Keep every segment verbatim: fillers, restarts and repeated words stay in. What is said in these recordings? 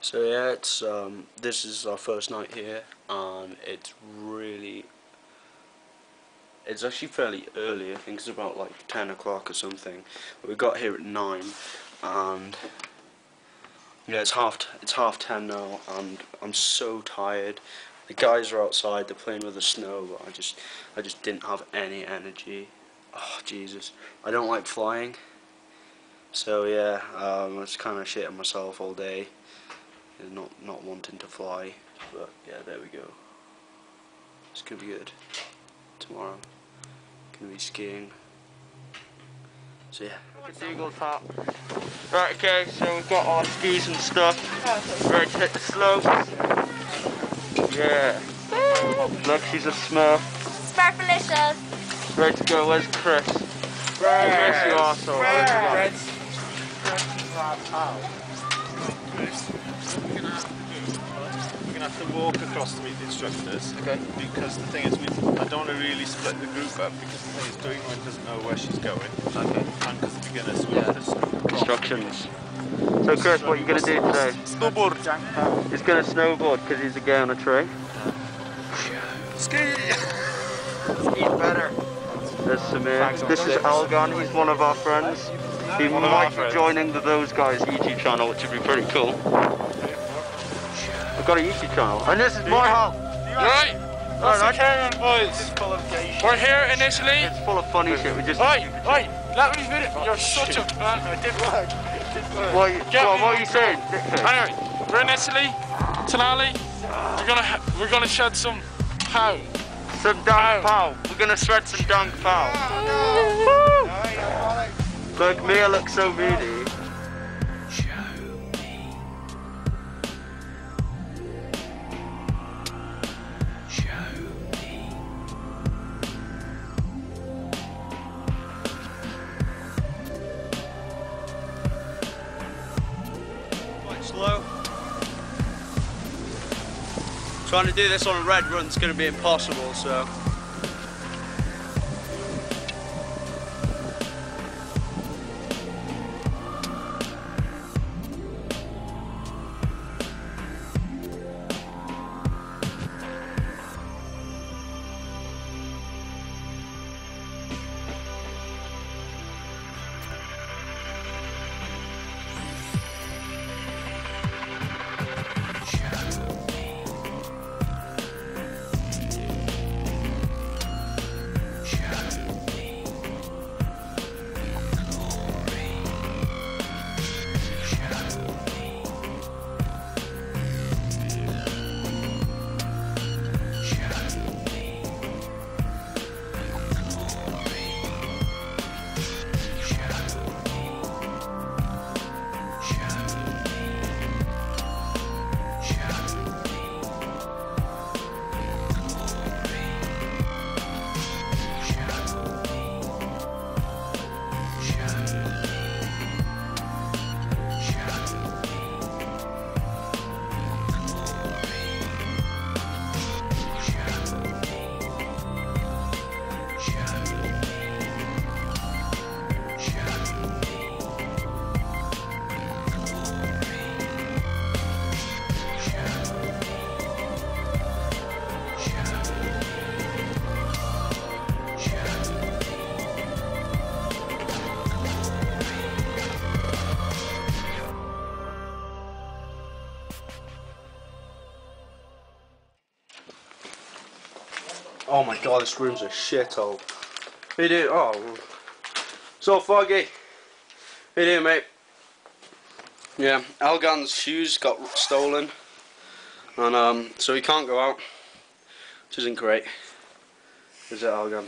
So yeah, it's um, this is our first night here, and it's really, it's actually fairly early. I think it's about like ten o'clock or something. We got here at nine, and yeah, it's half t it's half ten now, and I'm so tired. The guys are outside; they're playing with the snow, but I just, I just didn't have any energy. Oh Jesus! I don't like flying, so yeah, um, I was kind of shitting myself all day. Not not wanting to fly, but yeah, there we go. It's gonna be good. Tomorrow, gonna be skiing. So yeah. Eagle top. Right, okay, so we've got our skis and stuff. Ready to hit the slopes. Yeah. Look, she's a Smurf. Smurfalicious. Ready to go. Where's Chris? Chris, you arsehole. Where's he gone? We're going to have to walk across to meet the instructors. Okay. Because the thing is, we, I don't want to really split the group up because the thing is, Dwayne doesn't know where she's going. Okay. And because the beginners, we Yeah. have to Instructions. So Chris, what are you going to do today? Snowboard. He's going to snowboard because he's a gay on a tree. Ski! He's better. There's Samir. This is Algan, he's one of our friends. He One of might our be friends. joining the Those Guys YouTube channel, which would be pretty cool. I've got a YouTube channel. And this is my house. Right, what's the Alright. carry on, boys? It's full of gay shit. We're here in Italy. It's full of funny shit. We just. Oi, oi, let me video. You're such a man. It did work. It did work. What, you, Get what, me what are you saying? Anyway, we're in Italy, Tonali. We're gonna ha we're gonna shed some pow. Some dank pow. We're gonna shred some dank pow. Look, Mia looks so moody. Slow. Trying to do this on a red run is going to be impossible, so. Oh my god, this room's a shithole. How you doing? Oh, so foggy. How you doing, mate? Yeah, Algan's shoes got stolen, and um, so he can't go out, which isn't great. Is it, Algan?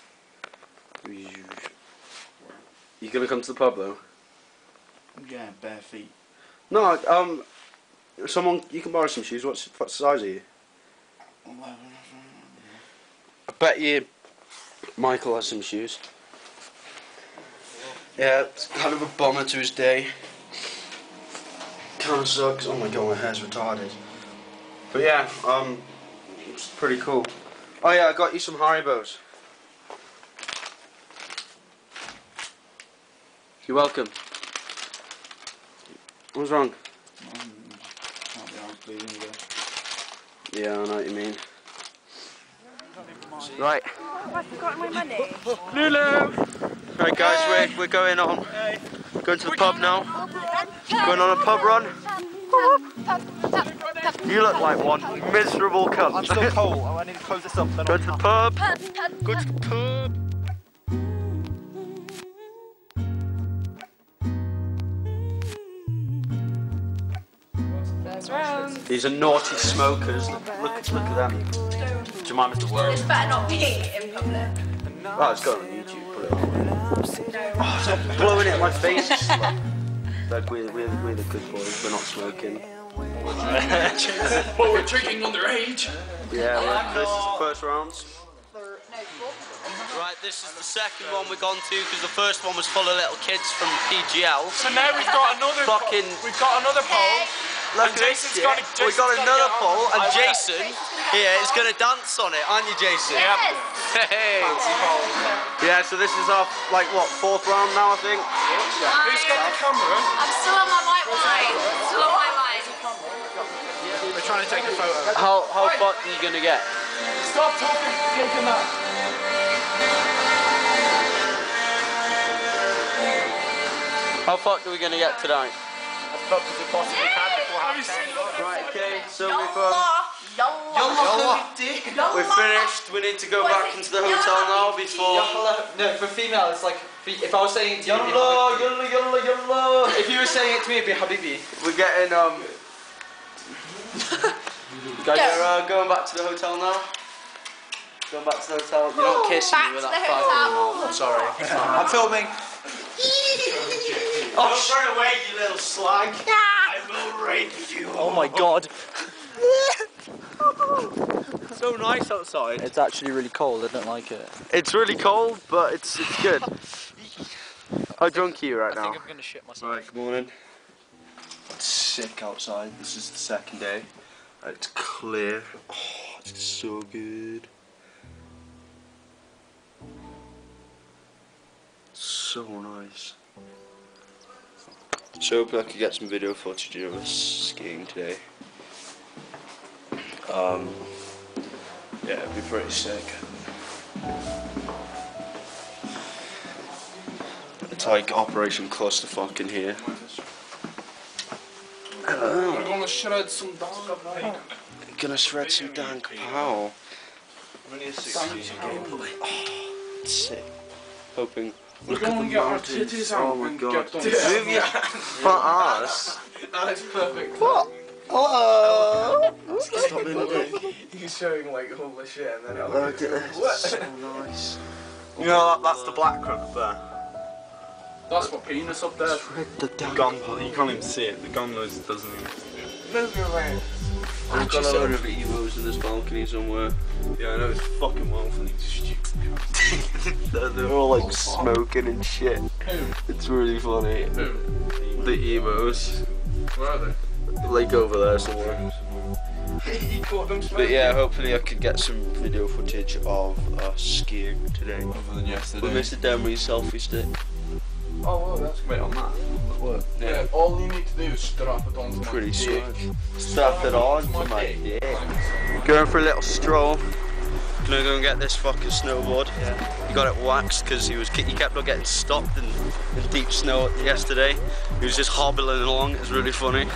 You gonna come to the pub though? Yeah, bare feet. No, um, someone you can borrow some shoes. What's what size are you? I bet you Michael has some shoes. Yeah, it's kind of a bummer to his day. Kind of sucks. Oh my god, my hair's retarded. But yeah, um, it's pretty cool. Oh yeah, I got you some Haribos. You're welcome. What's wrong? Yeah, I know what you mean. Right. I've forgotten my money. Lulu! Right guys, we're, we're going on. Going to the pub now. Going on a pub run. You look like one miserable cunt. I'm still cold. I need to close this up. Go to the pub. Go to the pub. These are naughty smokers. Look, look, look at them. Jemima's the worst. This better not be in public. Oh, it's going on YouTube. Put it on. Oh, stop blowing it in my face. Like, we're, we're, we're the good boys. We're not smoking. But we're drinking underage. Yeah, well, this is the first rounds. Right, this is the second one we've gone to because the first one was full of little kids from P G L. So now we've got another Fucking. we've got another pole. Look And at this Jason's shit. gonna- We got Jason's another gonna get pole, on. and I will. Jason here is going to dance on it, aren't you, Jason? Yep. Hey. Yeah, so this is our, like, what, fourth round now, I think? Who's got the camera? I'm still on my white wine. Still on my wine. We're trying to take a photo. How, how fucked are you going to get? Stop talking, taking that. How fucked are we going to get tonight? As fucked as we possibly can before half ten. Right, okay, so we've, um, Yalla. we're finished. We need to go back into the hotel now before... No, for female, it's like if I was saying it to you, it'd be Yalla, Habibi. yalla, yalla, yalla. If you were saying it to me, it'd be Habibi. We're getting, um... Guys, we're uh, going back to the hotel now. Going back to the hotel. You're not kissing Back me with to that the fucking hotel. mouth. I'm sorry. I'm filming. Oh, run away, you little slag. I will rape you. Oh my god. So nice outside. It's actually really cold. I don't like it. It's really cold, but it's it's good. How drunk are you right I now? think I'm gonna shit myself. Right, good morning. It's sick outside. This is the second day. It's clear. Oh, it's so good. So nice. So hopefully I could get some video footage of us skiing today. Um, yeah, it'd be pretty sick. It's like Operation Clusterfuck in here. We're gonna shred some dog. Gonna shred some dank pow. Oh, it's sick. Hoping. We're Look at gonna the get our mountains. titties out Oh my and god. get them. Move your fat ass. That is perfect. What? Hello. Stop being a dick. He's showing like holy shit and then Look at this. It's so nice. You know, that, that's the black crab there. That's what penis up there. Shred the dank Gondola, you can't even see it. The gondola doesn't even. Move your way. We've got a load of Evos in this balcony somewhere. Yeah, I know, it's fucking well funny. Stupid. they're, they're all like smoking and shit. It's really funny. Who? The Evos. Where are they? Like over there somewhere. He caught them But smoking. yeah, hopefully I could get some video footage of us skiing today. Other than yesterday. With Mister Demery's selfie stick. Oh, well, that's Wait, on that? what? Yeah. Yeah. All you need to do is strap it onto my Pretty dick. sick. Strap it on to my dick. Going for a little stroll. Gonna go and get this fucking snowboard. Yeah. He got it waxed because he was he kept on getting stopped in, in deep snow yesterday. He was just hobbling along. It was really funny.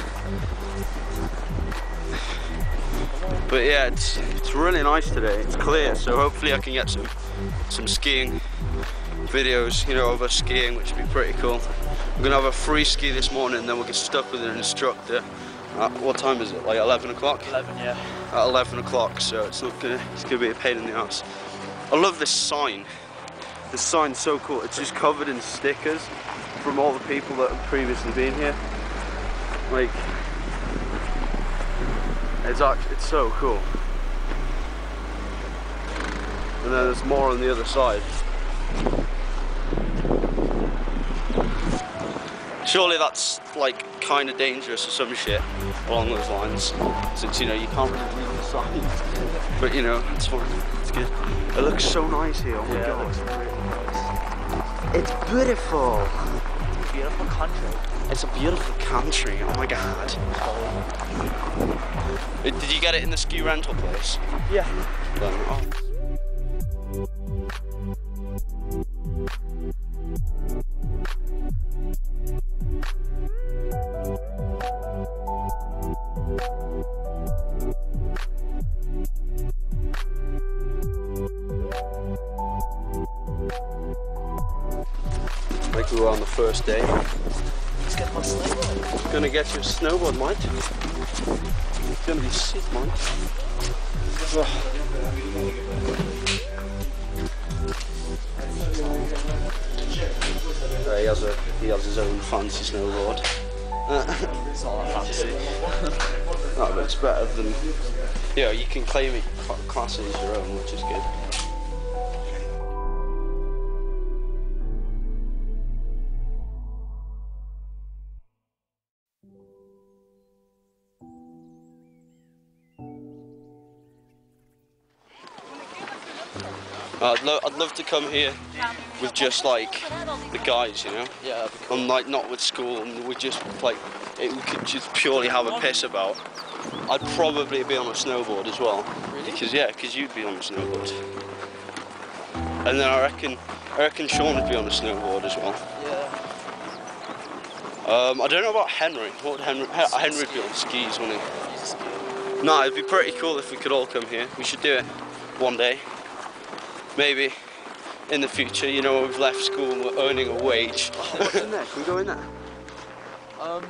But yeah, it's it's really nice today. It's clear, so hopefully I can get some some skiing videos, you know, of us skiing, which would be pretty cool. We're gonna have a free ski this morning, and then we'll get stuck with an instructor. At, what time is it? Like eleven o'clock? Eleven, yeah. At eleven o'clock, so it's not gonna it's gonna be a pain in the ass. I love this sign. This sign's so cool. It's just covered in stickers from all the people that have previously been here. Like, it's actually it's so cool. And then there's more on the other side. Surely that's like kind of dangerous or some shit along those lines, since you know you can't really read the signs. But you know, it's fine. It's good. It looks so nice here. Oh my Yeah, it god. looks really nice. It's beautiful. beautiful country. It's a beautiful country. Oh my god. Did you get it in the ski rental place? Yeah. Then, oh. Like we were on the first day. Let's get my snowboard. Gonna get you a snowboard, mate. It's gonna be sick, mate. Oh. Uh, he has a he has his own fancy snowboard. It's all fancy. No, but it's better than. Yeah, you can claim it class it as your own, which is good. I'd, lo I'd love to come here with just like the guys, you know? Yeah, that'd be cool. And like not with school, and we just like, it, we could just purely have a piss about. I'd probably be on a snowboard as well. Really? Because yeah, because you'd be on a snowboard. And then I reckon, I reckon Sean would be on a snowboard as well. Yeah. Um, I don't know about Henry. What would Henry? Henry would be on skis, wouldn't he? No, it'd be pretty cool if we could all come here. We should do it one day. Maybe in the future, you know, we've left school and we're earning a wage. What's in there? Can we go in there? Um.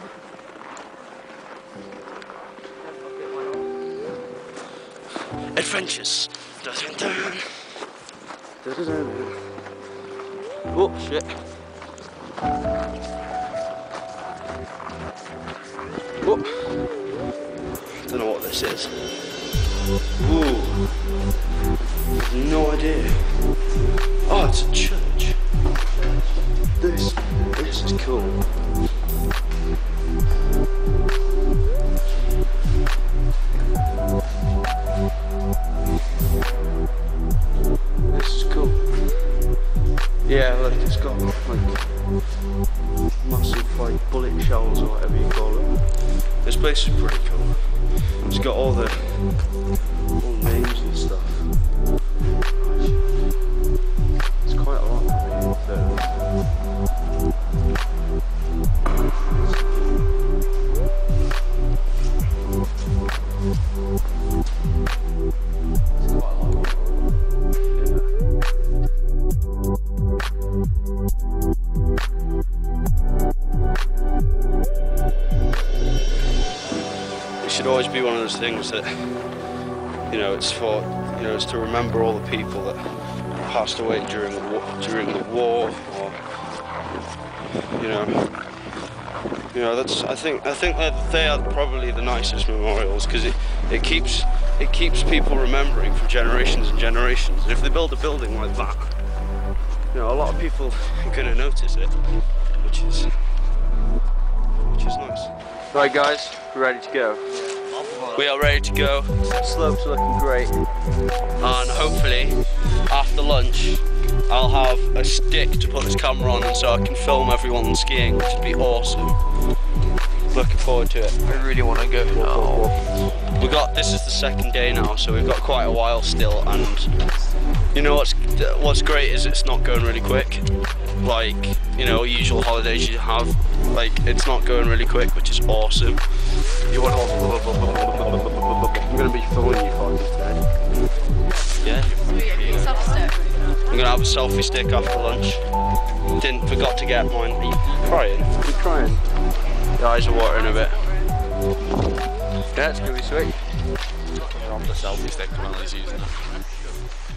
Adventures. Dun, dun, dun. Dun, dun, dun. Oh shit. Oh. Don't know what this is. Ooh. No idea. Oh, it's a church. This, this is cool. This is cool. Yeah, look, it's got like massive like bullet shells or whatever you call them. This place is pretty cool. It's got all the all the names and stuff. It's quite a lot for me, so. It should always be one of those things that, you know, it's for, you know, it's to remember all the people that passed away during the war, during the war, or, you know, you know, that's, I think, I think that they are probably the nicest memorials, because it, it keeps, it keeps people remembering for generations and generations. And if they build a building like that, you know, a lot of people are going to notice it, which is, which is nice. Right, guys, we're ready to go. We are ready to go. Slopes are looking great. And hopefully, after lunch, I'll have a stick to put this camera on so I can film everyone skiing, which would be awesome. Looking forward to it. I really want to go now. We got, this is the second day now, so we've got quite a while still, and you know what's what's great is it's not going really quick. Like, you know, usual holidays you have, like, it's not going really quick, which is awesome. You want to I'm gonna be filming you for today. Yeah. I'm gonna have a selfie stick after lunch. Didn't forgot to get mine. Are you crying? Are you crying? The eyes are watering a bit. Yeah, it's gonna be sweet. On the selfie stick while he's using it.